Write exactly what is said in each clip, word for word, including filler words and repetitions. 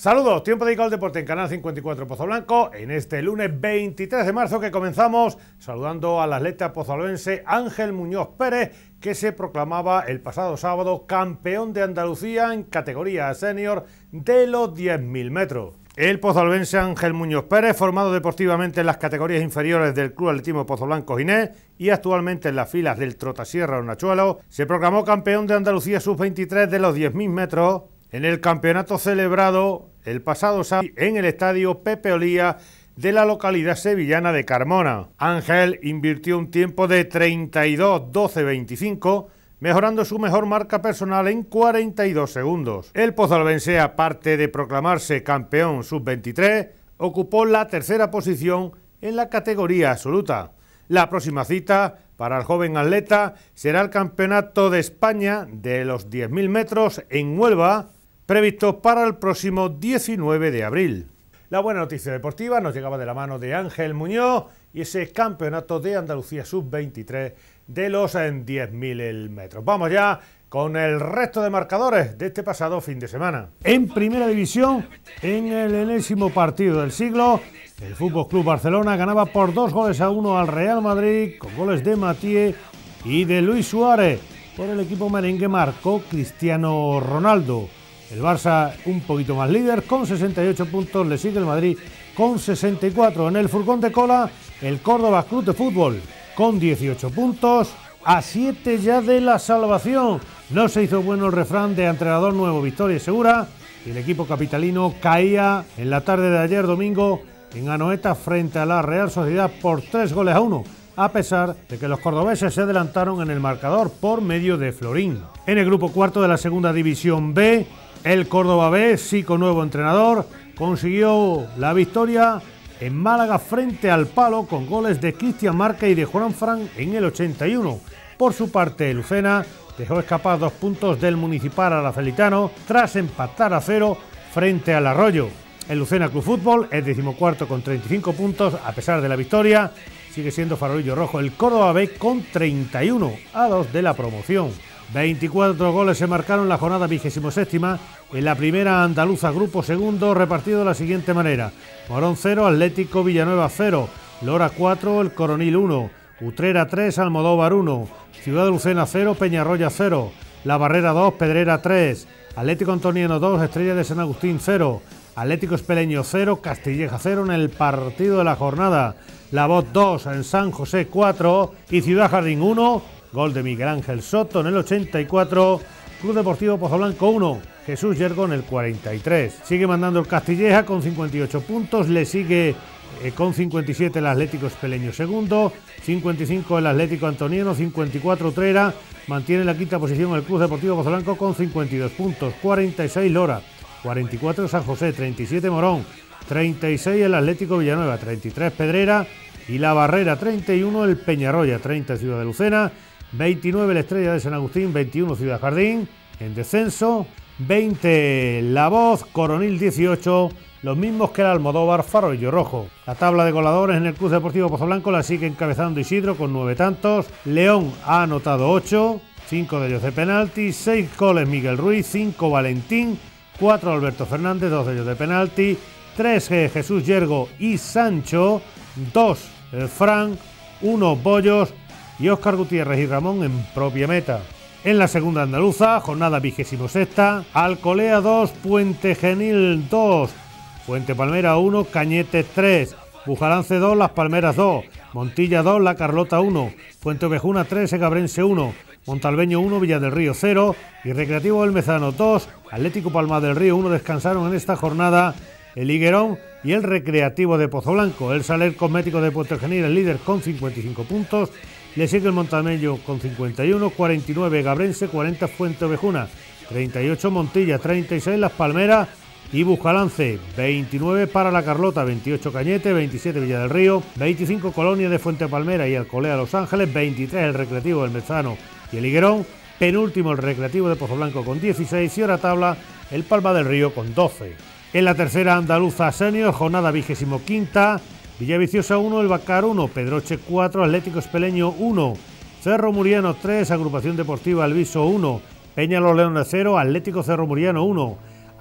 Saludos, tiempo dedicado al deporte en Canal cincuenta y cuatro Pozoblanco, en este lunes veintitrés de marzo que comenzamos saludando al atleta pozolense Ángel Muñoz Pérez, que se proclamaba el pasado sábado campeón de Andalucía en categoría senior de los diez mil metros. El pozolense Ángel Muñoz Pérez, formado deportivamente en las categorías inferiores del Club Atletismo Pozoblanco Ginés y actualmente en las filas del Trotasierra Hornachuelos, se proclamó campeón de Andalucía sub veintitrés de los diez mil metros en el campeonato celebrado el pasado sábado en el estadio Pepe Olía de la localidad sevillana de Carmona. Ángel invirtió un tiempo de treinta y dos doce veinticinco, mejorando su mejor marca personal en cuarenta y dos segundos. El pozolvense, aparte de proclamarse campeón sub veintitrés, ocupó la tercera posición en la categoría absoluta. La próxima cita para el joven atleta será el Campeonato de España de los diez mil metros en Huelva, previsto para el próximo diecinueve de abril. La buena noticia deportiva nos llegaba de la mano de Ángel Muñoz y ese campeonato de Andalucía sub veintitrés de los diez mil metros. Vamos ya con el resto de marcadores de este pasado fin de semana. En primera división, en el enésimo partido del siglo, el F C Barcelona ganaba por dos goles a uno al Real Madrid, con goles de Mathieu y de Luis Suárez. Por el equipo merengue marcó Cristiano Ronaldo. El Barça un poquito más líder con sesenta y ocho puntos, le sigue el Madrid con sesenta y cuatro. En el furgón de cola, el Córdoba Club de Fútbol con dieciocho puntos, a siete ya de la salvación. No se hizo bueno el refrán de entrenador nuevo, victoria segura, y el equipo capitalino caía en la tarde de ayer domingo en Anoeta frente a la Real Sociedad por tres goles a uno, a pesar de que los cordobeses se adelantaron en el marcador por medio de Florín. En el grupo cuarto de la segunda división B, el Córdoba B, sí con nuevo entrenador, consiguió la victoria en Málaga frente al Palo con goles de Cristian Marca y de Juan Fran en el ochenta y uno. Por su parte, el Lucena dejó escapar dos puntos del Municipal Aracelitano tras empatar a cero frente al Arroyo. El Lucena Club Fútbol es decimocuarto con treinta y cinco puntos a pesar de la victoria. Sigue siendo farolillo rojo el Córdoba B con treinta y uno, a dos de la promoción. veinticuatro goles se marcaron en la jornada vigésimo séptima en la primera andaluza grupo segundo, repartido de la siguiente manera: Morón cero, Atlético Villanueva cero, Lora cuatro, El Coronil uno, Utrera tres, Almodóvar uno, Ciudad de Lucena cero, Peñarroya cero, La Barrera dos, Pedrera tres, Atlético Antoniano dos, Estrella de San Agustín cero, Atlético Espeleño cero, Castilleja cero en el partido de la jornada, La Voz dos, en San José cuatro y Ciudad Jardín uno, gol de Miguel Ángel Soto en el ochenta y cuatro, Club Deportivo Pozoblanco uno, Jesús Yergo en el cuarenta y tres. Sigue mandando el Castilleja con cincuenta y ocho puntos, le sigue eh, con cincuenta y siete el Atlético Espeleño segundo, cincuenta y cinco el Atlético Antoniano, cincuenta y cuatro Utrera, mantiene la quinta posición el Club Deportivo Pozoblanco con cincuenta y dos puntos, cuarenta y seis Lora, cuarenta y cuatro San José, treinta y siete Morón, treinta y seis el Atlético Villanueva, treinta y tres Pedrera y La Barrera, treinta y uno el Peñarroya, treinta Ciudad de Lucena, veintinueve la Estrella de San Agustín, veintiuno Ciudad Jardín, en descenso, veinte La Voz, Coronil dieciocho, los mismos que el Almodóvar, farolillo rojo. La tabla de goleadores en el Club Deportivo Pozoblanco la sigue encabezando Isidro con nueve tantos, León ha anotado ocho, cinco de ellos de penalti, seis goles Miguel Ruiz, cinco Valentín, cuatro Alberto Fernández, dos de ellos de penalti, tres Jesús Yergo y Sancho, dos Fran, uno Bollos y Óscar Gutiérrez y Ramón en propia meta. En la segunda andaluza, jornada vigésimo sexta, Alcolea dos, Puente Genil dos, Fuente Palmera uno, Cañete tres, Bujalance dos, Las Palmeras dos, Montilla dos, La Carlota uno, Fuente Ovejuna tres, Segabrense uno, Montalbeño uno, Villa del Río cero y Recreativo del Mezano dos, Atlético Palma del Río uno. Descansaron en esta jornada el Higuerón y el Recreativo de Pozoblanco. El Saler Cosmético de Puente Genil, el líder con cincuenta y cinco puntos, le sigue el Montamello con cincuenta y uno, cuarenta y nueve Gabrense, cuarenta Fuente Ovejuna, treinta y ocho Montilla, treinta y seis Las Palmeras y Bujalance, veintinueve para La Carlota, veintiocho Cañete, veintisiete Villa del Río, veinticinco Colonia de Fuente Palmera y Alcolea Los Ángeles, veintitrés el Recreativo del Mezano y el Higuerón, penúltimo el Recreativo de Pozoblanco con dieciséis y ahora tabla el Palma del Río con doce. En la tercera andaluza senior, jornada vigésimo quinta, Villaviciosa uno, El Bacar uno, Pedroche cuatro, Atlético Espeleño uno, Cerro Muriano tres, Agrupación Deportiva Alviso uno, Peña Los Leones cero, Atlético Cerro Muriano uno,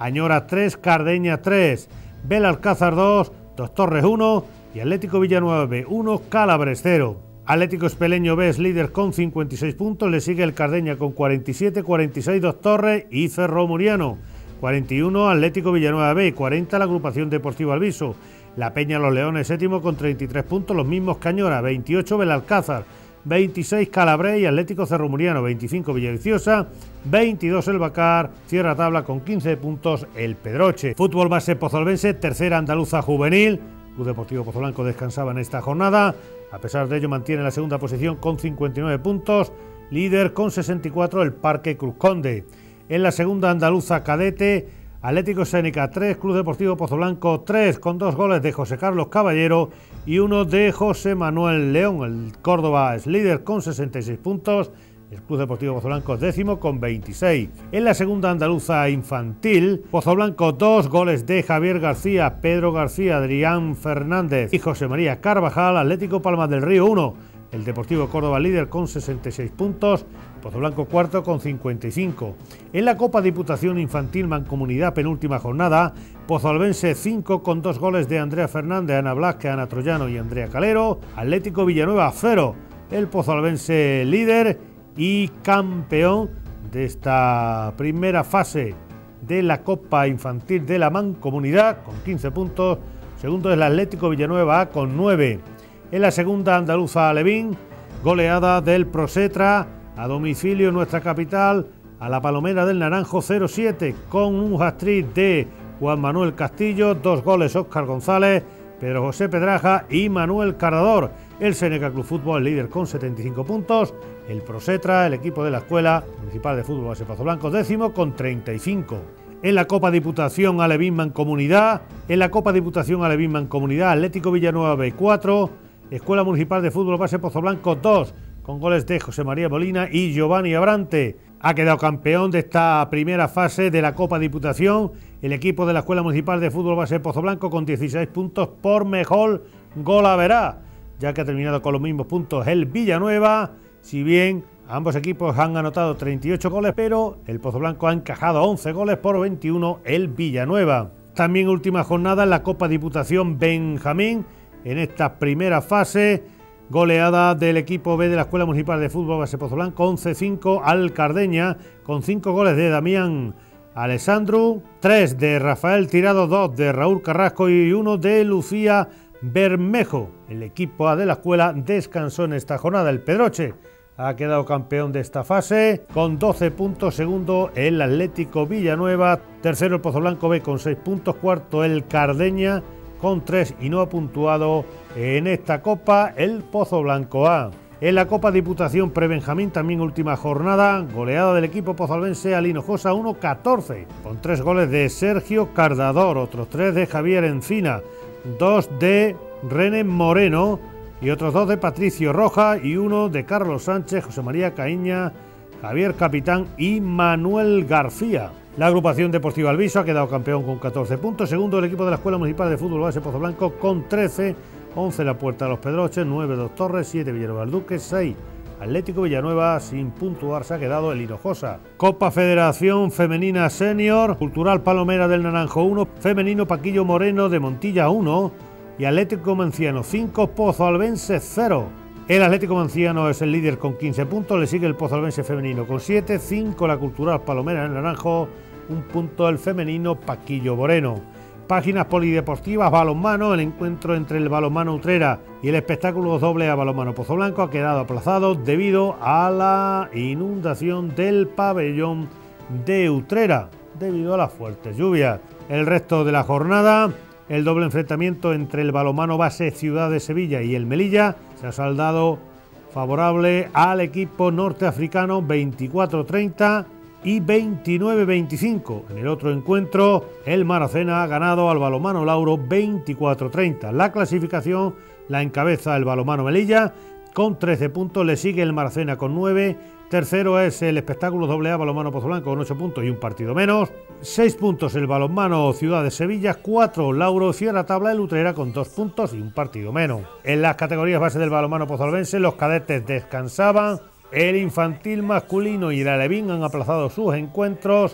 Añora tres, Cardeña tres, Belalcázar dos, Dos Torres uno y Atlético Villanueva B uno, Calabres cero. Atlético Espeleño B es líder con cincuenta y seis puntos, le sigue el Cardeña con cuarenta y siete, cuarenta y seis Dos Torres y Cerro Muriano. cuarenta y uno Atlético Villanueva B, cuarenta la agrupación deportiva Alviso. La Peña Los Leones séptimo con treinta y tres puntos, los mismos que Añora, veintiocho Belalcázar, veintiséis Calabres y Atlético Cerro Muriano, veinticinco Villaviciosa, veintidós El Bacar, cierra tabla con quince puntos el Pedroche. Fútbol base pozolvense, tercera andaluza juvenil. Club Deportivo Pozoblanco descansaba en esta jornada, a pesar de ello mantiene la segunda posición con cincuenta y nueve puntos, líder con sesenta y cuatro el Parque Cruz Conde. En la segunda andaluza cadete, Atlético Sénica tres, Club Deportivo Pozoblanco tres, con dos goles de José Carlos Caballero y uno de José Manuel León. El Córdoba es líder con sesenta y seis puntos, el Club Deportivo Pozoblanco es décimo con veintiséis. En la segunda andaluza infantil, Pozoblanco dos, goles de Javier García, Pedro García, Adrián Fernández y José María Carvajal. Atlético Palmas del Río uno, el Deportivo Córdoba líder con sesenta y seis puntos, Pozoblanco cuarto con cincuenta y cinco. En la Copa Diputación Infantil Mancomunidad penúltima jornada, Pozolvense cinco con dos goles de Andrea Fernández, Ana Blasque, Ana Troyano y Andrea Calero. Atlético Villanueva cero, el Pozolvense líder y campeón de esta primera fase de la Copa Infantil de la Mancomunidad con quince puntos. Segundo es el Atlético Villanueva A con nueve. En la segunda andaluza Alevín, goleada del Prosetra a domicilio en nuestra capital a la Palomera del Naranjo cero siete, con un hat-trick de Juan Manuel Castillo, dos goles Óscar González, Pedro José Pedraja y Manuel Carrador. El Seneca Club Fútbol líder con setenta y cinco puntos, el Prosetra, el equipo de la Escuela Municipal de Fútbol Base Pozoblanco décimo con treinta y cinco. En la Copa Diputación Alevín Mancomunidad, en la Copa Diputación Alevín Mancomunidad, Atlético Villanueva B cuatro, Escuela Municipal de Fútbol Base Pozoblanco dos, con goles de José María Molina y Giovanni Abrante. Ha quedado campeón de esta primera fase de la Copa Diputación el equipo de la Escuela Municipal de Fútbol Base Pozoblanco con dieciséis puntos por mejor golaverá, ya que ha terminado con los mismos puntos el Villanueva, si bien ambos equipos han anotado treinta y ocho goles, pero el Pozoblanco ha encajado once goles por veintiuno el Villanueva. También última jornada en la Copa Diputación Benjamín, en esta primera fase, goleada del equipo B de la Escuela Municipal de Fútbol Base Pozoblanco once cinco al Cardeña, con cinco goles de Damián Alessandro, tres de Rafael Tirado, dos de Raúl Carrasco y uno de Lucía Bermejo. El equipo A de la escuela descansó en esta jornada. El Pedroche ha quedado campeón de esta fase con doce puntos, segundo el Atlético Villanueva, tercero el Pozoblanco B con seis puntos, cuarto el Cardeña con tres y no ha puntuado en esta Copa el Pozoblanco A. En la Copa Diputación Prebenjamín, también última jornada, goleada del equipo pozolvense al Hinojosa uno catorce, con tres goles de Sergio Cardador, otros tres de Javier Encina, dos de René Moreno y otros dos de Patricio Roja y uno de Carlos Sánchez, José María Caíña, Javier Capitán y Manuel García. La agrupación deportiva Alviso ha quedado campeón con catorce puntos, segundo el equipo de la Escuela Municipal de Fútbol Base Pozoblanco con trece, once la Puerta de los Pedroches, nueve Dos Torres, siete Villanueva del Duque, seis Atlético Villanueva, sin puntuar se ha quedado el Hinojosa. Copa Federación Femenina Senior, Cultural Palomera del Naranjo uno, Femenino Paquillo Moreno de Montilla uno y Atlético Manciano cinco, Pozalbense cero. El Atlético Manciano es el líder con quince puntos, le sigue el Pozalbense Femenino con siete, cinco la Cultural Palomera del Naranjo, un punto el Femenino Paquillo Moreno. Páginas polideportivas, balonmano, el encuentro entre el balonmano Utrera y el espectáculo doble a balonmano Pozoblanco ha quedado aplazado debido a la inundación del pabellón de Utrera, debido a las fuertes lluvias. El resto de la jornada, el doble enfrentamiento entre el balonmano base Ciudad de Sevilla y el Melilla se ha saldado favorable al equipo norteafricano veinticuatro treinta y veintinueve veinticinco. En el otro encuentro, el Maracena ha ganado al balonmano Lauro veinticuatro treinta. La clasificación la encabeza el balonmano Melilla con trece puntos, le sigue el Maracena con nueve, tercero es el espectáculo doble A balonmano Pozoblanco con ocho puntos y un partido menos, seis puntos el balonmano Ciudad de Sevilla, cuatro Lauro, cierra tabla el Utrera con dos puntos y un partido menos. En las categorías base del balonmano pozolvense, los cadetes descansaban. El infantil masculino y el alevín han aplazado sus encuentros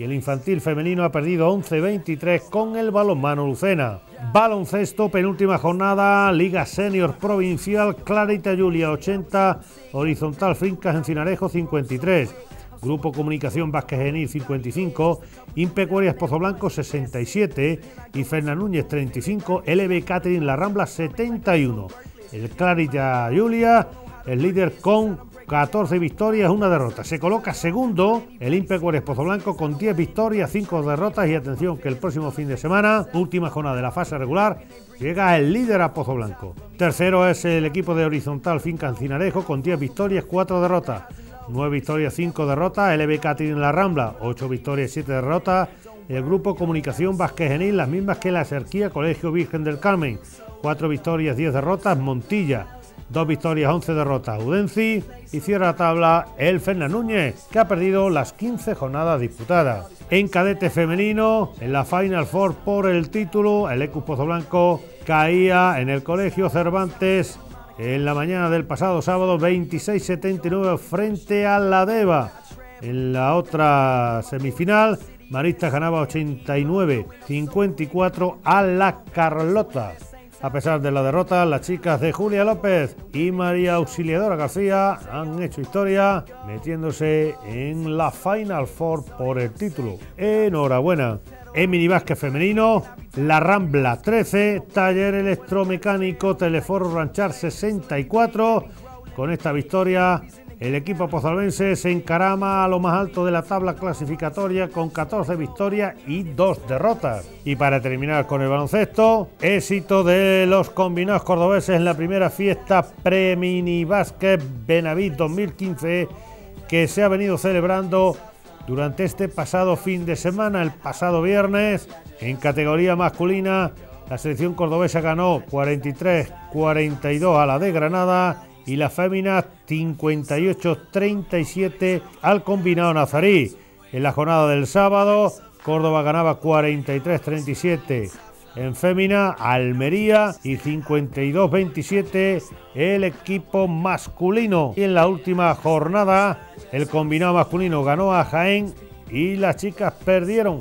y el infantil femenino ha perdido once veintitrés con el Balonmano Lucena. Baloncesto, penúltima jornada, Liga Senior Provincial, Clarita Julia ochenta, Horizontal Fincas Encinarejo cincuenta y tres, Grupo Comunicación Vázquez Genil cincuenta y cinco, Impecuarias Pozoblanco sesenta y siete y Fernan Núñez treinta y cinco, L B Catering La Rambla setenta y uno. El Clarita Julia, el líder con catorce victorias, una derrota. Se coloca segundo el Impecuarias Pozoblanco con diez victorias, cinco derrotas y atención que el próximo fin de semana, última jornada de la fase regular, llega el líder a Pozoblanco. Tercero es el equipo de Horizontal Finca Encinarejo con diez victorias, cuatro derrotas. nueve victorias, cinco derrotas. L B Catering La Rambla, ocho victorias, siete derrotas. El Grupo Comunicación Vázquez Genil, las mismas que la Serquía Colegio Virgen del Carmen, cuatro victorias, diez derrotas. Montilla, dos victorias, once derrotas. Udenci, y cierra la tabla el Fernan Núñez, que ha perdido las quince jornadas disputadas. En cadete femenino, en la Final Four por el título, el Ecus Pozoblanco caía en el Colegio Cervantes en la mañana del pasado sábado veintiséis setenta y nueve frente a la Deva. En la otra semifinal, Maristas ganaba ochenta y nueve cincuenta y cuatro a la Carlota. A pesar de la derrota, las chicas de Julia López y María Auxiliadora García han hecho historia metiéndose en la Final Four por el título. Enhorabuena. En minibásquet femenino, La Rambla trece, Taller Electromecánico Teleforo Ranchar sesenta y cuatro. Con esta victoria, el equipo pozalbense se encarama a lo más alto de la tabla clasificatoria con catorce victorias y dos derrotas. Y para terminar con el baloncesto, éxito de los combinados cordobeses en la primera fiesta pre-minibásquet Benavís dos mil quince que se ha venido celebrando durante este pasado fin de semana. El pasado viernes, en categoría masculina, la selección cordobesa ganó cuarenta y tres cuarenta y dos a la de Granada y la fémina cincuenta y ocho treinta y siete al combinado nazarí. En la jornada del sábado, Córdoba ganaba cuarenta y tres treinta y siete en fémina Almería y cincuenta y dos veintisiete el equipo masculino. Y en la última jornada, el combinado masculino ganó a Jaén y las chicas perdieron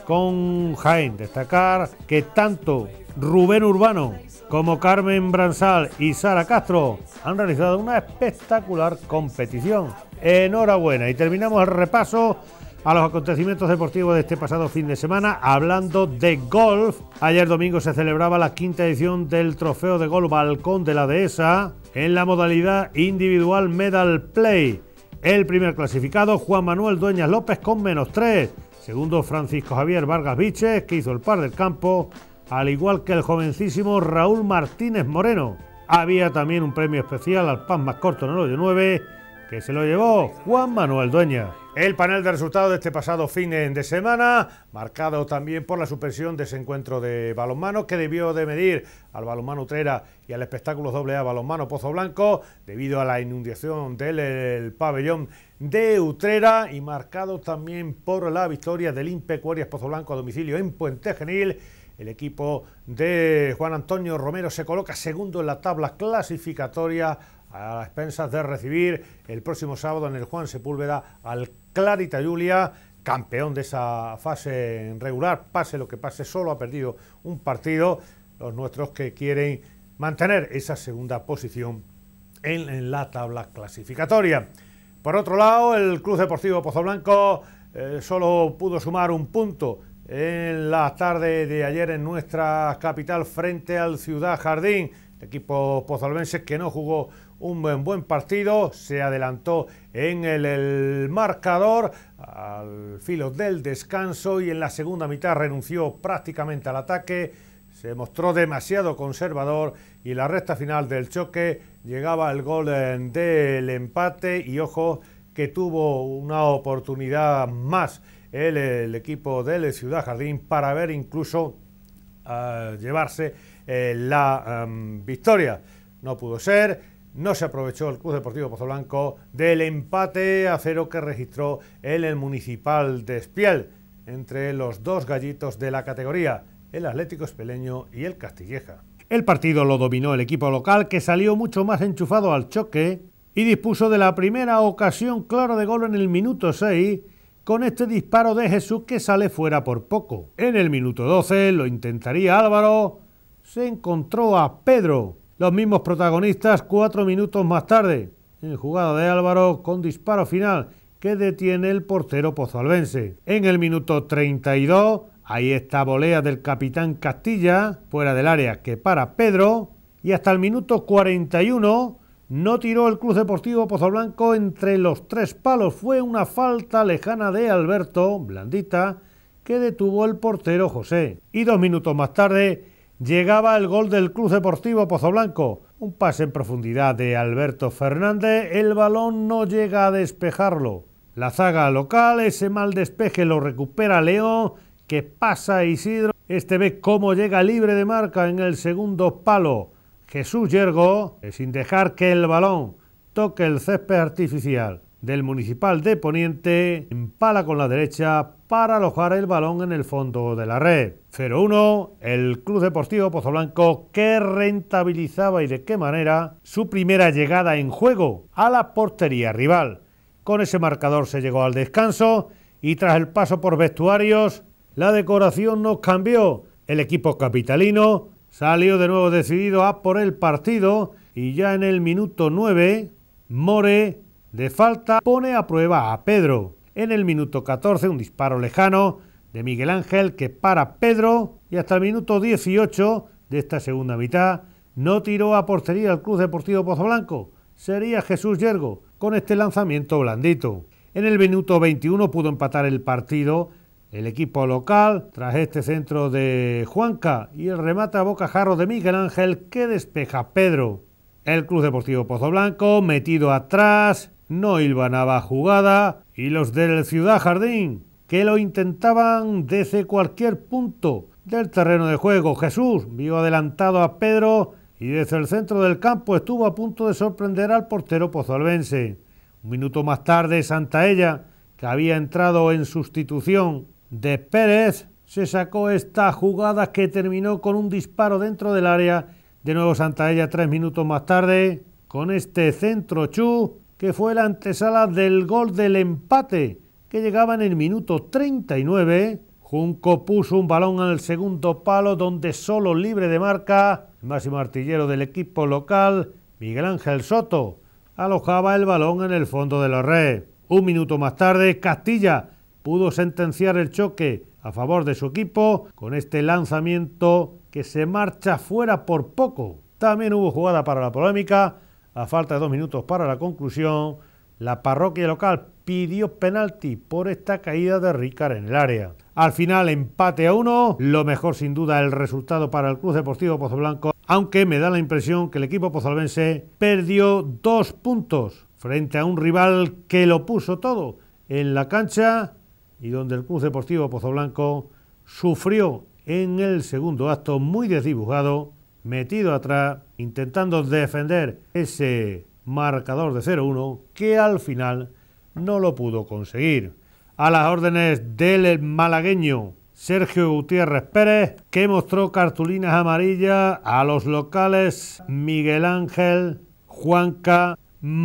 con Jaén. Destacar que tanto Rubén Urbano como Carmen Bransal y Sara Castro han realizado una espectacular competición. Enhorabuena. Y terminamos el repaso a los acontecimientos deportivos de este pasado fin de semana hablando de golf. Ayer domingo se celebraba la quinta edición del Trofeo de Golf Balcón de la Dehesa en la modalidad individual Medal Play. El primer clasificado, Juan Manuel Dueñas López, con menos tres. Segundo, Francisco Javier Vargas Viches, que hizo el par del campo, al igual que el jovencísimo Raúl Martínez Moreno. Había también un premio especial al pan más corto en el hoyo nueve, que se lo llevó Juan Manuel Dueñas. El panel de resultados de este pasado fin de semana, marcado también por la suspensión de ese encuentro de balonmano que debió de medir al balonmano Utrera y al espectáculo doble A balonmano Pozoblanco debido a la inundación del el pabellón de Utrera, y marcado también por la victoria del Impecuarias Pozoblanco a domicilio en Puente Genil. El equipo de Juan Antonio Romero se coloca segundo en la tabla clasificatoria a las expensas de recibir el próximo sábado en el Juan Sepúlveda al Clarita Julia, campeón de esa fase regular. Pase lo que pase, solo ha perdido un partido. Los nuestros que quieren mantener esa segunda posición en, en la tabla clasificatoria. Por otro lado, el Club Deportivo Pozoblanco eh, solo pudo sumar un punto en la tarde de ayer en nuestra capital frente al Ciudad Jardín. El equipo pozalbense, que no jugó un buen, buen partido, se adelantó en el, el marcador al filo del descanso y en la segunda mitad renunció prácticamente al ataque, se mostró demasiado conservador y en la recta final del choque llegaba el gol del empate. Y ojo que tuvo una oportunidad más el, el equipo del Ciudad Jardín para ver incluso uh, llevarse eh, la um, victoria. No pudo ser. No se aprovechó el Club Deportivo Pozoblanco del empate a cero que registró en el Municipal de Espiel entre los dos gallitos de la categoría, el Atlético Espeleño y el Castilleja. El partido lo dominó el equipo local, que salió mucho más enchufado al choque y dispuso de la primera ocasión clara de gol en el minuto seis, con este disparo de Jesús que sale fuera por poco. En el minuto doce lo intentaría Álvaro, se encontró a Pedro. Los mismos protagonistas cuatro minutos más tarde, en jugada de Álvaro con disparo final que detiene el portero pozalbense. En el minuto treinta y dos, ahí está volea del capitán Castilla, fuera del área que para Pedro, y hasta el minuto cuarenta y uno no tiró el Club Deportivo Pozoblanco entre los tres palos. Fue una falta lejana de Alberto, blandita, que detuvo el portero José. Y dos minutos más tarde llegaba el gol del Club Deportivo Pozoblanco. Un pase en profundidad de Alberto Fernández, el balón no llega a despejarlo. La zaga local, ese mal despeje lo recupera León, que pasa a Isidro. Este ve cómo llega libre de marca en el segundo palo Jesús Yergo, sin dejar que el balón toque el césped artificial del Municipal de Poniente, empala con la derecha para alojar el balón en el fondo de la red. cero uno, el Club Deportivo Pozoblanco, que rentabilizaba y de qué manera su primera llegada en juego a la portería rival. Con ese marcador se llegó al descanso y tras el paso por vestuarios, la decoración nos cambió. El equipo capitalino salió de nuevo decidido a por el partido y ya en el minuto nueve, More, de falta, pone a prueba a Pedro. En el minuto catorce, un disparo lejano de Miguel Ángel que para Pedro, y hasta el minuto dieciocho de esta segunda mitad no tiró a portería el Club Deportivo Pozoblanco. Sería Jesús Yergo con este lanzamiento blandito. En el minuto veintiuno pudo empatar el partido el equipo local tras este centro de Juanca y el remate a bocajarro de Miguel Ángel que despeja Pedro. El Club Deportivo Pozoblanco, metido atrás, no hilvanaba jugada y los del Ciudad Jardín, que lo intentaban desde cualquier punto del terreno de juego. Jesús vio adelantado a Pedro y desde el centro del campo estuvo a punto de sorprender al portero pozolvense. Un minuto más tarde, Santaella, que había entrado en sustitución de Pérez, se sacó esta jugada que terminó con un disparo dentro del área. De nuevo Santaella tres minutos más tarde, con este centro Chu, que fue la antesala del gol del empate, que llegaba en el minuto treinta y nueve. Junco puso un balón en el segundo palo, donde solo libre de marca, el máximo artillero del equipo local, Miguel Ángel Soto, alojaba el balón en el fondo de la red. Un minuto más tarde, Castilla pudo sentenciar el choque a favor de su equipo con este lanzamiento que se marcha fuera por poco. También hubo jugada para la polémica. A falta de dos minutos para la conclusión, la parroquia local pidió penalti por esta caída de Ricard en el área. Al final, empate a uno. Lo mejor sin duda el resultado para el Club Deportivo Pozoblanco, aunque me da la impresión que el equipo pozolvense perdió dos puntos frente a un rival que lo puso todo en la cancha y donde el Club Deportivo Pozoblanco sufrió en el segundo acto muy desdibujado, metido atrás, intentando defender ese marcador de cero uno que al final no lo pudo conseguir. A las órdenes del malagueño Sergio Gutiérrez Pérez, que mostró cartulinas amarillas a los locales Miguel Ángel, Juanca,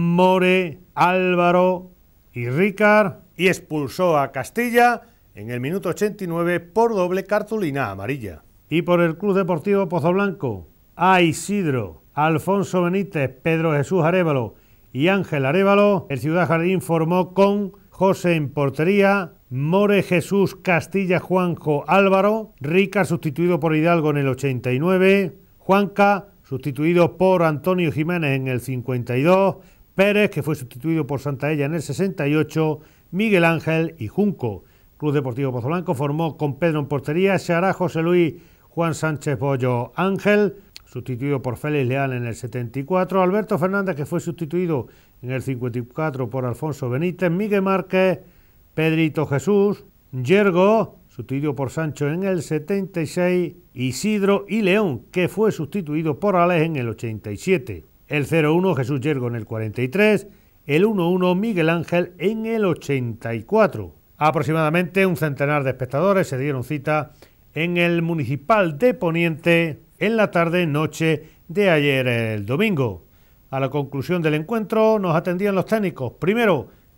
More, Álvaro y Ricard, y expulsó a Castilla en el minuto ochenta y nueve por doble cartulina amarilla. Y por el Club Deportivo Pozoblanco, a Isidro, Alfonso Benítez, Pedro Jesús Arévalo y Ángel Arévalo, el Ciudad Jardín formó con José en portería, More, Jesús, Castilla, Juanjo, Álvaro, Ricard sustituido por Hidalgo en el ochenta y nueve, Juanca sustituido por Antonio Jiménez en el cincuenta y dos, Pérez, que fue sustituido por Santaella en el sesenta y ocho, Miguel Ángel y Junco. Club Deportivo Pozoblanco formó con Pedro en portería, Xará, José Luis, Juan Sánchez Bollo, Ángel, sustituido por Félix Leal en el setenta y cuatro, Alberto Fernández, que fue sustituido en el cincuenta y cuatro por Alfonso Benítez, Miguel Márquez, Pedrito Jesús, Yergo, sustituido por Sancho en el setenta y seis, Isidro y León, que fue sustituido por Alex en el ochenta y siete. El cero uno, Jesús Yergo en el cuarenta y tres, el uno uno, Miguel Ángel en el ochenta y cuatro. Aproximadamente un centenar de espectadores se dieron cita en el Municipal de Poniente en la tarde-noche de ayer, el domingo. A la conclusión del encuentro nos atendían los técnicos. Primero,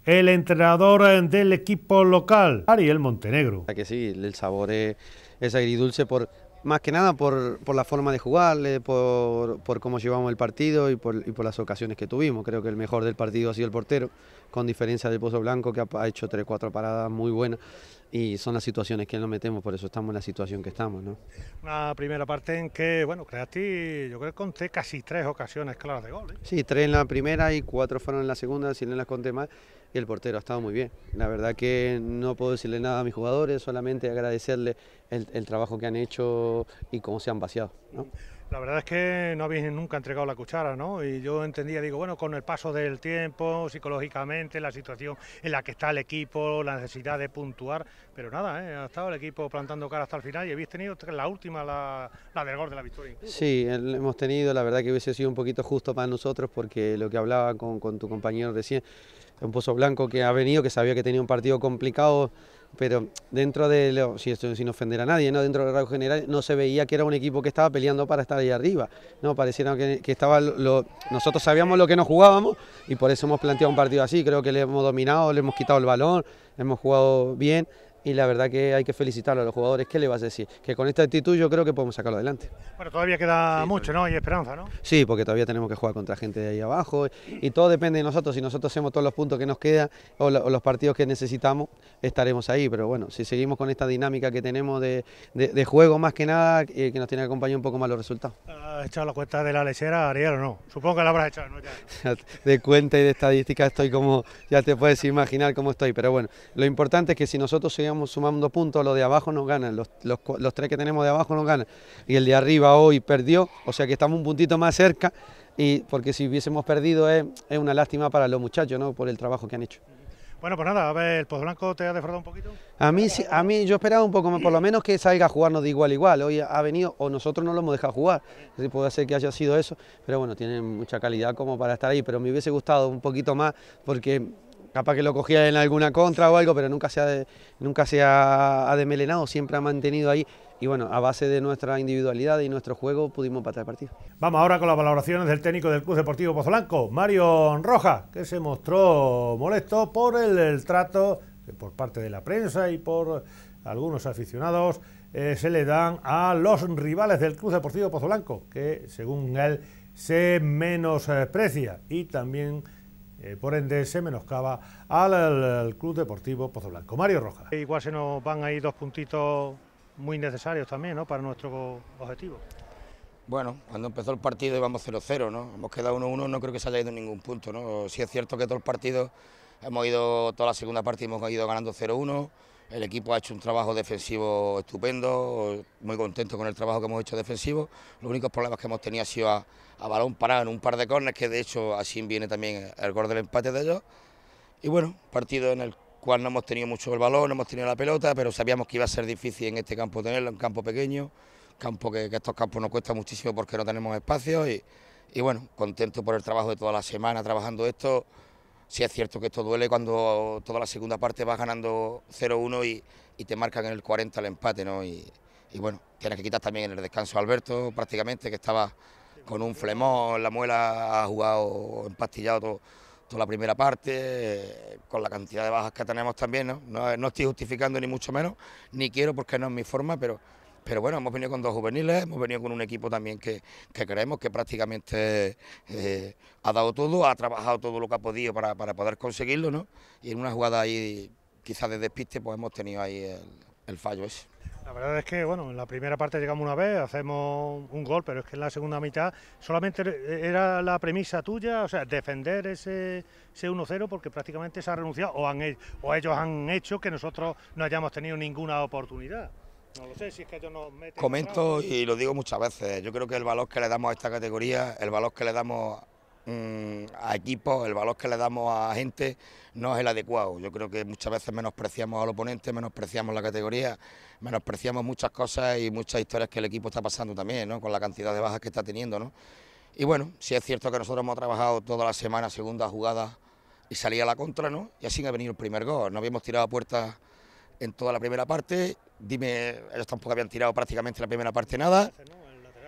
el entrenador del equipo local, Ariel Montenegro. Que sí, el sabor es, es agridulce por, más que nada por, por la forma de jugar, por, por cómo llevamos el partido y por, y por las ocasiones que tuvimos. Creo que el mejor del partido ha sido el portero, con diferencia del Pozo Blanco, que ha, ha hecho tres cuatro paradas muy buenas, y son las situaciones que nos metemos, por eso estamos en la situación que estamos, ¿no? Una primera parte en que, bueno, creaste, yo creo que conté casi tres ocasiones claras de gol, ¿eh? Sí, tres en la primera y cuatro fueron en la segunda, si no las conté mal, y el portero ha estado muy bien. La verdad que no puedo decirle nada a mis jugadores, solamente agradecerles el, el trabajo que han hecho y cómo se han vaciado, ¿no? La verdad es que no habéis nunca entregado la cuchara, ¿no? Y yo entendía, digo, bueno, con el paso del tiempo, psicológicamente, la situación en la que está el equipo, la necesidad de puntuar, pero nada, ¿eh? Ha estado el equipo plantando cara hasta el final y habéis tenido la última, la, la del gol de la victoria. Incluso. Sí, hemos tenido, la verdad que hubiese sido un poquito justo para nosotros, porque lo que hablaba con, con tu compañero recién, un Pozo Blanco que ha venido, que sabía que tenía un partido complicado, pero dentro de, lo, si esto sin ofender a nadie, ¿no? Dentro del radio general no se veía que era un equipo que estaba peleando para estar ahí arriba, no pareciera que, que estaba lo, nosotros sabíamos lo que nos jugábamos y por eso hemos planteado un partido así. Creo que le hemos dominado, le hemos quitado el balón, hemos jugado bien y la verdad que hay que felicitarlo a los jugadores. ¿Qué le vas a decir? Que con esta actitud yo creo que podemos sacarlo adelante. Bueno, todavía queda sí, mucho, ¿no? Hay esperanza, ¿no? Sí, porque todavía tenemos que jugar contra gente de ahí abajo y todo depende de nosotros. Si nosotros hacemos todos los puntos que nos quedan o, lo, o los partidos que necesitamos, estaremos ahí. Pero bueno, si seguimos con esta dinámica que tenemos de, de, de juego más que nada, eh, que nos tiene que acompañar un poco más los resultados. ¿Has echado la cuenta de la lechera, Ariel, o no? Supongo que la habrás echado, ¿no? Ya. De cuenta y de estadística estoy como, ya te puedes imaginar cómo estoy. Pero bueno, lo importante es que si nosotros seguimos sumando puntos, los de abajo nos ganan, los, los, los tres que tenemos de abajo nos ganan y el de arriba hoy perdió, o sea que estamos un puntito más cerca, y porque si hubiésemos perdido es, es una lástima para los muchachos, ¿no? Por el trabajo que han hecho. Bueno, pues nada, a ver, ¿el Pozo Blanco te ha defraudado un poquito? A mí, a mí yo esperaba un poco más, por lo menos que salga a jugarnos de igual a igual. Hoy ha venido, o nosotros no lo hemos dejado jugar, así puede ser que haya sido eso, pero bueno, tienen mucha calidad como para estar ahí, pero me hubiese gustado un poquito más, porque capaz que lo cogía en alguna contra o algo, pero nunca se ha, nunca se ha, ha desmelenado, siempre ha mantenido ahí. Y bueno, a base de nuestra individualidad y nuestro juego pudimos empatar el partido. Vamos ahora con las valoraciones del técnico del Club Deportivo Pozo Blanco, Mario Rojas, que se mostró molesto por el, el trato que por parte de la prensa y por algunos aficionados eh, se le dan a los rivales del Club Deportivo Pozo Blanco, que según él se menosprecia y también Eh, por ende se menoscaba al, al, al Club Deportivo Pozo Blanco. Mario Rojas. Igual se nos van ahí dos puntitos muy necesarios también, ¿no? Para nuestro objetivo. Bueno, cuando empezó el partido íbamos cero cero, ¿no? Hemos quedado uno uno, no creo que se haya ido ningún punto, ¿no? Sí es cierto que todo el partido hemos ido, toda la segunda parte hemos ido ganando cero uno. El equipo ha hecho un trabajo defensivo estupendo, muy contento con el trabajo que hemos hecho defensivo. Los únicos problemas que hemos tenido ha sido a, a balón parado en un par de córneres, que de hecho así viene también el gol del empate de ellos. Y bueno, partido en el cual no hemos tenido mucho el balón, no hemos tenido la pelota, pero sabíamos que iba a ser difícil en este campo tenerlo, un campo pequeño, campo que, que estos campos nos cuesta muchísimo porque no tenemos espacio y, y bueno, contento por el trabajo de toda la semana trabajando esto. Sí es cierto que esto duele cuando toda la segunda parte vas ganando cero uno y, y te marcan en el cuarenta el empate, ¿no? Y, y bueno, tienes que quitar también en el descanso a Alberto, prácticamente, que estaba con un flemón en la muela, ha jugado empastillado todo, toda la primera parte, eh, con la cantidad de bajas que tenemos también, ¿no? No, no estoy justificando ni mucho menos, ni quiero porque no es mi forma, pero... Pero bueno, hemos venido con dos juveniles, hemos venido con un equipo también que, que creemos que prácticamente eh, ha dado todo, ha trabajado todo lo que ha podido para, para poder conseguirlo, ¿no? Y en una jugada ahí, quizás de despiste, pues hemos tenido ahí el, el fallo ese. La verdad es que, bueno, en la primera parte llegamos una vez, hacemos un gol, pero es que en la segunda mitad solamente era la premisa tuya, o sea, defender ese, ese uno cero, porque prácticamente se ha renunciado, o, han, o ellos han hecho que nosotros no hayamos tenido ninguna oportunidad. No lo sé, si es que ellos nos meten... Comento y lo digo muchas veces, yo creo que el valor que le damos a esta categoría, el valor que le damos mmm, a equipos, el valor que le damos a gente no es el adecuado. Yo creo que muchas veces menospreciamos al oponente, menospreciamos la categoría, menospreciamos muchas cosas y muchas historias que el equipo está pasando también, ¿no? Con la cantidad de bajas que está teniendo, ¿no? Y bueno, sí es cierto que nosotros hemos trabajado toda la semana segunda jugada y salía a la contra, ¿no? Y así ha venido el primer gol, no habíamos tirado a puertas en toda la primera parte, dime, ellos tampoco habían tirado prácticamente la primera parte nada.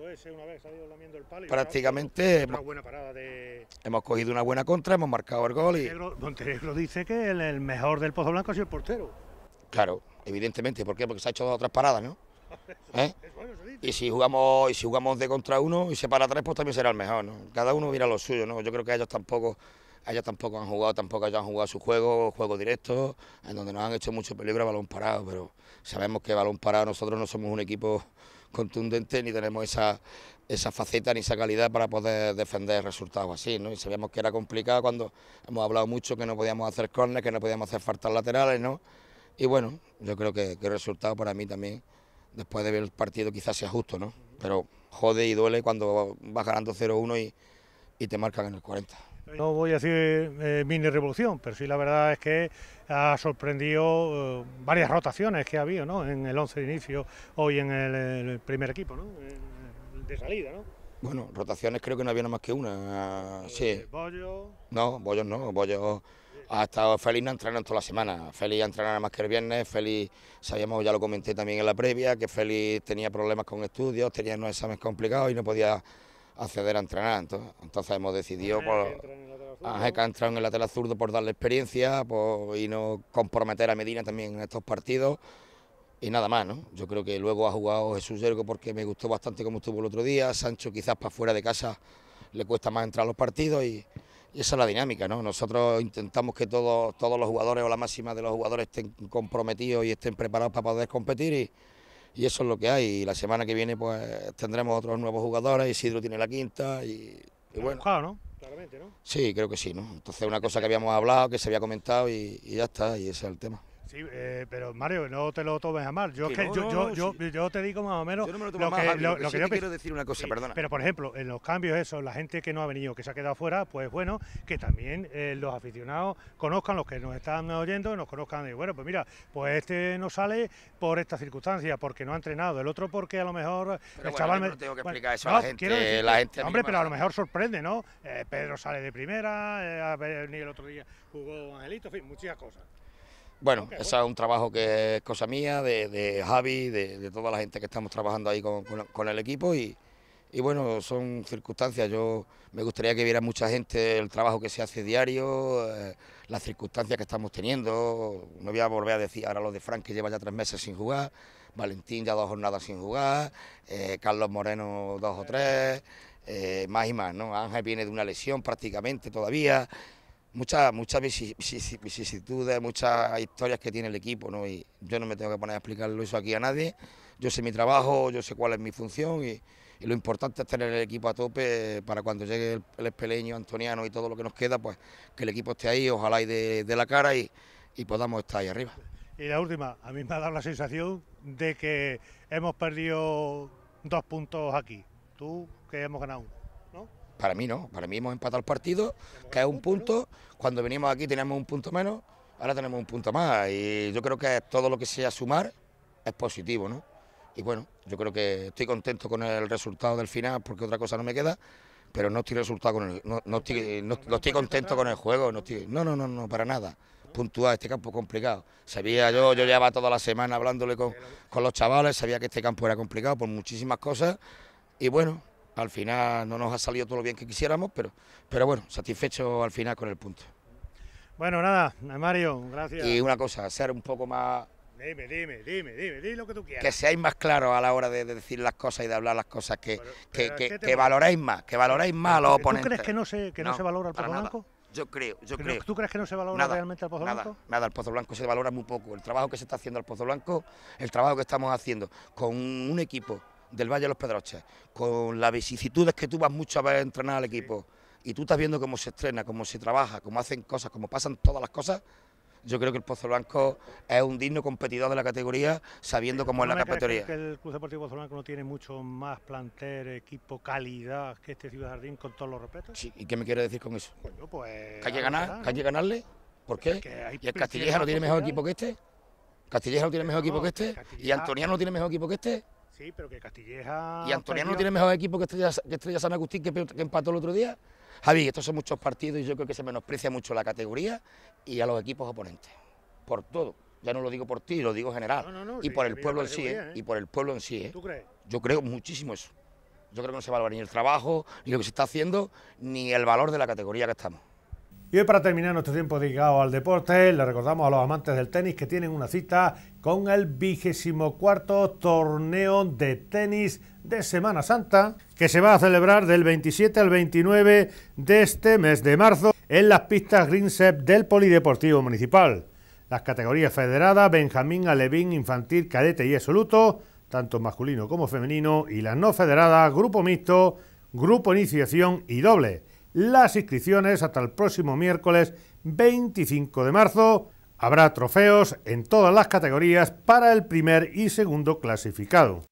ese una vez salido lamiendo el palo. Prácticamente una hemos, buena parada de... hemos cogido una buena contra, hemos marcado el gol y... Montenegro, Montenegro dice que el, el mejor del Pozoblanco ha sido el portero. Claro, evidentemente. ¿Por qué? Porque se ha hecho dos o tres paradas, ¿no? ¿Eh? Es bueno, se dice. Y si jugamos y si jugamos de contra uno y se para tres, pues también será el mejor, ¿no? Cada uno mira lo suyo, ¿no? Yo creo que ellos tampoco... Ellos tampoco han jugado, tampoco ellos han jugado su juego, juego directo, en donde nos han hecho mucho peligro a balón parado, pero sabemos que balón parado nosotros no somos un equipo contundente, ni tenemos esa, esa faceta ni esa calidad para poder defender resultados así, ¿no? Y sabíamos que era complicado cuando hemos hablado mucho que no podíamos hacer córner, que no podíamos hacer faltas laterales, ¿no? Y bueno, yo creo que, que el resultado para mí también, después de ver el partido, quizás sea justo, ¿no? Pero jode y duele cuando vas ganando cero uno y, y te marcan en el cuarenta. No voy a decir eh, mini revolución, pero sí la verdad es que ha sorprendido eh, varias rotaciones que ha habido, ¿no? En el once de inicio, hoy en el, el primer equipo, ¿no? En, de salida, ¿no? Bueno, rotaciones creo que no había nada más que una. Sí. Eh, Bollo. No, Bollos no, Bollos ha estado Félix no entrenando toda la semana. Félix ha entrenado nada más que el viernes. Félix, sabíamos, ya lo comenté también en la previa, que Félix tenía problemas con estudios, tenía unos exámenes complicados y no podía acceder a entrenar. Entonces, entonces hemos decidido por Ángel, que ha entrado en el lateral zurdo por darle experiencia por, y no comprometer a Medina también en estos partidos. Y nada más, ¿no? Yo creo que luego ha jugado Jesús Yergo porque me gustó bastante como estuvo el otro día. Sancho quizás para fuera de casa le cuesta más entrar a los partidos y, y esa es la dinámica, ¿no? Nosotros intentamos que todos, todos los jugadores o la máxima de los jugadores estén comprometidos y estén preparados para poder competir y, y eso es lo que hay. Y la semana que viene pues tendremos otros nuevos jugadores, Isidro tiene la quinta y, y bueno. Buscado, ¿no? Claramente, ¿no? Sí, creo que sí, ¿no? Entonces una cosa que habíamos hablado, que se había comentado y, y ya está, y ese es el tema. Sí, eh, pero Mario, no te lo tomes a mal. Yo, Sí, es que no, yo, no, yo, no, yo, sí. yo te digo más o menos Yo no me lo tomo lo más, que, Javi, lo, lo que lo sí que te yo quiero pens- decir una cosa, sí, perdona. Pero por ejemplo, en los cambios eso, la gente que no ha venido, que se ha quedado fuera, pues bueno, que también eh, los aficionados conozcan, los que nos están oyendo, nos conozcan y bueno, pues mira, pues este no sale por esta circunstancia, porque no ha entrenado, el otro porque a lo mejor Pero el bueno, chaval yo me- no tengo que bueno, explicar eso a no, la gente, quiero decir la que- gente hombre, misma pero a lo sabe. mejor sorprende, ¿no? Eh, Pedro sale de primera, eh, a ver, ni el otro día jugó Angelito, en fin, muchas cosas. Bueno, Ok, eso es un trabajo que es cosa mía, de, de Javi, de, de toda la gente que estamos trabajando ahí con, con- con el equipo y, y bueno, son circunstancias. Yo me gustaría que viera mucha gente el trabajo que se hace diario, eh, las circunstancias que estamos teniendo. No voy a volver a decir ahora lo de Frank, que lleva ya tres meses sin jugar, Valentín ya dos jornadas sin jugar, eh, Carlos Moreno dos o tres, eh, más y más, ¿no? Ángel viene de una lesión prácticamente todavía. Muchas muchas vici- vici- vicisitudes, muchas historias que tiene el equipo, ¿no? Y yo no me tengo que poner a explicarlo eso aquí a nadie. Yo sé mi trabajo, yo sé cuál es mi función y, y lo importante es tener el equipo a tope para cuando llegue el, el espeleño, Antoniano y todo lo que nos queda, pues que el equipo esté ahí, ojalá y de, de la cara y, y podamos estar ahí arriba. Y la última, a mí me ha dado la sensación de que hemos perdido dos puntos aquí. Tú, que hemos ganado uno, ¿no? Para mí no, para mí hemos empatado el partido, que es un punto, cuando venimos aquí teníamos un punto menos, ahora tenemos un punto más y yo creo que todo lo que sea sumar es positivo, ¿no? Y bueno, yo creo que estoy contento con el resultado del final porque otra cosa no me queda, pero no estoy resultado con el, no, no estoy, no, no estoy contento con el juego, no estoy, no, no, no, no, para nada. Puntual, este campo es complicado. Sabía yo, yo llevaba toda la semana hablándole con, con los chavales, sabía que este campo era complicado por muchísimas cosas y bueno, al final no nos ha salido todo lo bien que quisiéramos, pero, pero bueno, satisfecho al final con el punto. Bueno, nada, Mario, gracias. Y una cosa, ser un poco más, Dime, dime, dime, dime, di lo que tú quieras. que seáis más claros a la hora de, de decir las cosas y de hablar las cosas, que, Pero- que, pero que, ¿qué te que pasa? valoréis más, que valoréis más a los ¿Tú oponentes. crees que no se, que no se valora el para Pozo nada. Blanco? Yo creo, yo ¿Pero creo. ¿Tú crees que no se valora Nada, realmente el Pozo nada, Blanco? nada, el Pozo Blanco se valora muy poco. El trabajo que se está haciendo al Pozo Blanco, el trabajo que estamos haciendo con un equipo del Valle de los Pedroches, con las vicisitudes que tú vas mucho a ver entrenar al equipo, y tú estás viendo cómo se estrena, cómo se trabaja, cómo hacen cosas, cómo pasan todas las cosas. Yo creo que el Pozo Blanco es un digno competidor de la categoría, sabiendo cómo es ¿No la me crees categoría. que el Club Deportivo Pozo Blanco no tiene mucho más plantel, equipo, calidad que este Ciudad Jardín, con todos los respetos? Sí, ¿y qué me quiere decir con eso? Coño, pues... ¿Que hay que algo ganar? será, ¿Que hay ¿no? que ganarle? ¿Por qué? Es que hay- ¿Y el tiene Castilleja no tiene más mejor equipo que este? ¿Castilleja no tiene mejor equipo No, que este? ¿Y Castilleja- Antoniano no tiene mejor equipo que este? Sí, pero que Castilleja... ¿Y Antoniano no perdió- tiene mejor equipo que Estrella, que Estrella San Agustín, que, que empató el otro día? Javi, estos son muchos partidos y yo creo que se menosprecia mucho la categoría y a los equipos oponentes. Por todo. Ya no lo digo por ti, lo digo general. No, no, no, y sí, por a el mí me pueblo en parece sí, muy ¿eh? bien, ¿eh? Y por el pueblo en sí, ¿eh? ¿Tú crees? Yo creo muchísimo eso. Yo creo que no se valora ni el trabajo, ni lo que se está haciendo, ni el valor de la categoría que estamos. Y hoy, para terminar nuestro tiempo dedicado al deporte, le recordamos a los amantes del tenis que tienen una cita con el vigésimo cuarto torneo de tenis de Semana Santa, que se va a celebrar del veintisiete al veintinueve de este mes de marzo en las pistas Greensep del Polideportivo Municipal. Las categorías federadas, Benjamín, Alevín, Infantil, Cadete y Absoluto, tanto masculino como femenino, y las no federadas, Grupo Mixto, Grupo Iniciación y Doble. Las inscripciones hasta el próximo miércoles veinticinco de marzo. Habrá trofeos en todas las categorías para el primer y segundo clasificado.